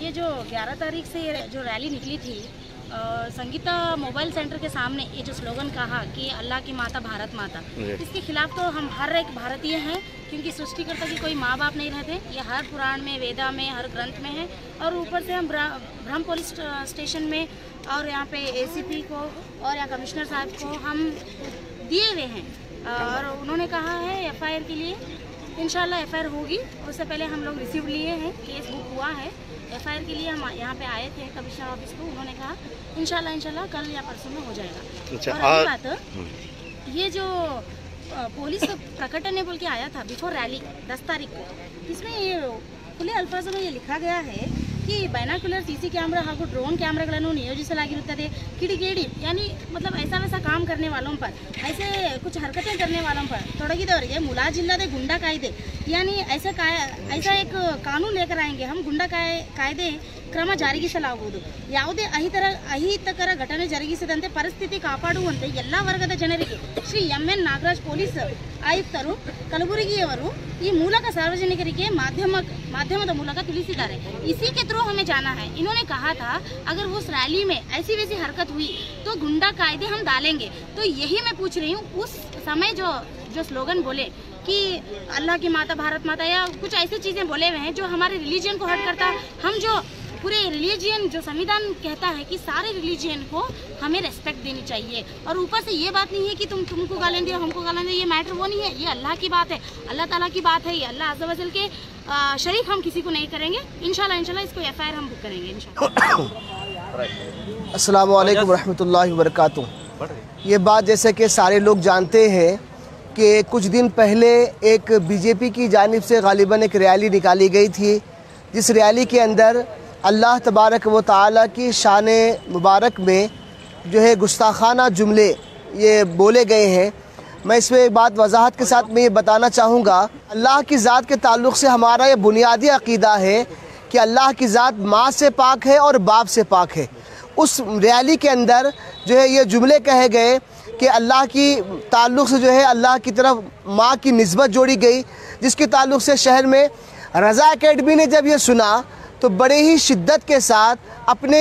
ये जो 11 तारीख से जो रैली निकली थी संगीता मोबाइल सेंटर के सामने, ये जो स्लोगन कहा कि अल्लाह की माता भारत माता, इसके खिलाफ तो हम हर एक भारतीय हैं, क्योंकि सृष्टिकर्ता की कोई माँ बाप नहीं रहते। ये हर पुराण में, वेदा में, हर ग्रंथ में है। और ऊपर से हम ब्रह्म पुलिस स्टेशन में और यहाँ पे ACP को और यहाँ कमिश्नर साहब को हम दिए हुए हैं, और उन्होंने कहा है FIR के लिए इंशाल्लाह FIR होगी। उससे पहले हम लोग रिसीव लिए हैं, केस बुक हुआ है। FIR के लिए हम यहाँ पे आए थे कमिश्नर ऑफिस को, उन्होंने कहा इंशाल्लाह कल या परसों में हो जाएगा। अच्छा, और अगली बात, ये जो पुलिस प्रकटन ने बोल के आया था बिफोर रैली 10 तारीख को, इसमें ये खुले अल्फाजों में ये लिखा गया है कि ಬೈನಾಕ್ಯುಲರ್ CC कैमरा ಹಾಗೂ ड्रोन कैमराಗಳನ್ನು नियोजिಸಲಾಗಿರುತ್ತದೆ ಕಿಡಿಗೇಡಿ, यानी मतलब ऐसा वैसा काम करने वालों पर, ऐसे कुछ हरकतें करने वालों पर ತೊಡಗಿದವರಿಗೆ ಮುಲಾಜಿಲ್ಲದೆ ಗುಂಡಾ ಕಾಯ್ದೆ, यानी ऐसा एक कानून लेकर आएंगे हम, ಗುಂಡಾ ಕಾಯ್ದೆ ಕ್ರಮ ಜಾರಿಗೊಳಿಸಲಾಗುವುದು। ಯಾವುದೇ ಅಹಿತಕರ ಘಟನೆ ಜರುಗಿಸದಂತೆ ಪರಿಸ್ಥಿತಿ ಕಾಪಾಡುವಂತೆ ಎಲ್ಲ ವರ್ಗದ ಜನರಿಗೆ ಶ್ರೀ MN ನಾಗರಾಜ್ ಪೊಲೀಸ್ ಆಯುಕ್ತರು ಕಲಬುರಗಿಯವರು ಈ ಮೂಲಕ ಸಾರ್ವಜನಿಕರಿಗೆ ಮಾಧ್ಯಮದ ಮೂಲಕ ತಿಳಿಸಿದ್ದಾರೆ। इसी के थ्रू हमें जाना है। इन्होंने कहा था अगर उस रैली में ऐसी वैसी हरकत हुई तो गुंडा कायदे हम डालेंगे। तो यही मैं पूछ रही हूँ, उस समय जो स्लोगन बोले कि अल्लाह की माता भारत माता या कुछ ऐसी चीज़ें बोले हुए हैं जो हमारे रिलीजन को हर्ट करता है। हम जो पूरे रिलीजन, जो संविधान कहता है कि सारे रिलीजन को हमें रेस्पेक्ट देनी चाहिए, और ऊपर से ये बात नहीं है कि तुमको गालें दे हमको गालें दे, ये मैटर वो नहीं है। ये अल्लाह की बात है, अल्लाह ताला की बात है। ये अल्लाह अज़्ज़ा वजल के शरीक हम किसी को नहीं करेंगे। इंशाल्लाह इसको FIR हम बुक करेंगे इंशाल्लाह। अस्सलामु अलैकुम रहमतुल्लाहि व बरकातुहू। ये बात जैसे कि सारे लोग जानते हैं कि कुछ दिन पहले एक BJP की जानिब से गालिबन एक रैली निकाली गई थी, जिस रैली के अंदर अल्लाह तबारक व तआला की शान मुबारक में जो है गुस्ताखाना जुमले ये बोले गए हैं। मैं इसमें एक बात वजाहत के साथ में ये बताना चाहूँगा, अल्लाह की ज़ात के ताल्लुक़ से हमारा ये बुनियादी अक़ीदा है कि अल्लाह की ज़ात माँ से पाक है और बाप से पाक है। उस रैली के अंदर जो है ये जुमले कहे गए कि अल्लाह की ताल्लुक़ से जो है अल्लाह की तरफ माँ की निस्बत जोड़ी गई, जिसके ताल्लुक़ से शहर में रज़ा एकेडमी ने जब ये सुना तो बड़े ही शिद्दत के साथ अपने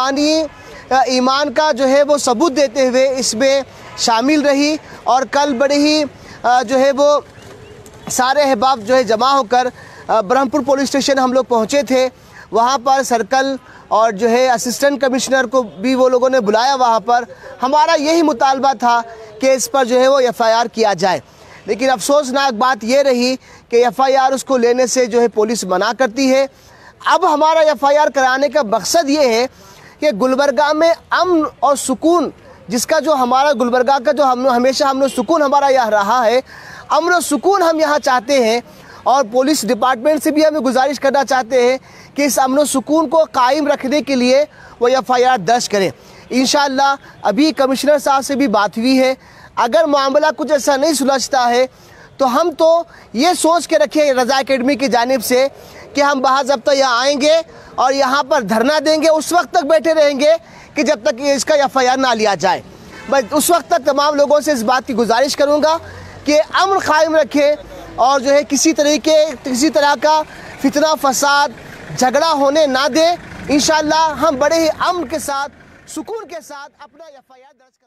ईमान का जो है वो सबूत देते हुए इसमें शामिल रही। और कल बड़े ही जो है वो सारे अहबाब जो है जमा होकर ब्रह्मपुर पुलिस स्टेशन हम लोग पहुँचे थे। वहाँ पर सर्कल और जो है असिस्टेंट कमिश्नर को भी वो लोगों ने बुलाया। वहाँ पर हमारा यही मुतालबा था कि इस पर जो है वो FIR किया जाए, लेकिन अफसोसनाक बात ये रही कि FIR उसको लेने से जो है पुलिस मना करती है। अब हमारा FIR कराने का मकसद ये है कि गुलबर्गा में अमन और सुकून, जिसका जो हमारा गुलबर्गा का जो हमेशा हम लोग सुकून हमारा यह रहा है, अमन और सुकून हम यहाँ चाहते हैं। और पुलिस डिपार्टमेंट से भी हमें गुजारिश करना चाहते हैं कि इस अमन और सुकून को कायम रखने के लिए वो FIR दर्ज करें। इंशाअल्लाह अभी कमिश्नर साहब से भी बात हुई है, अगर मामला कुछ ऐसा नहीं सुलझता है तो हम तो ये सोच के रखे रज़ा एकेडमी की जानिब से कि हम बाज़ाब्ता यहाँ आएंगे और यहाँ पर धरना देंगे, उस वक्त तक बैठे रहेंगे कि जब तक इसका FIR ना लिया जाए। मैं उस वक्त तक तमाम लोगों से इस बात की गुजारिश करूँगा कि अमन कायम रखें और जो है किसी तरह का फितना फसाद झगड़ा होने ना दें। इंशाअल्लाह हम बड़े ही अमन के साथ, सुकून के साथ अपना FIR दर्ज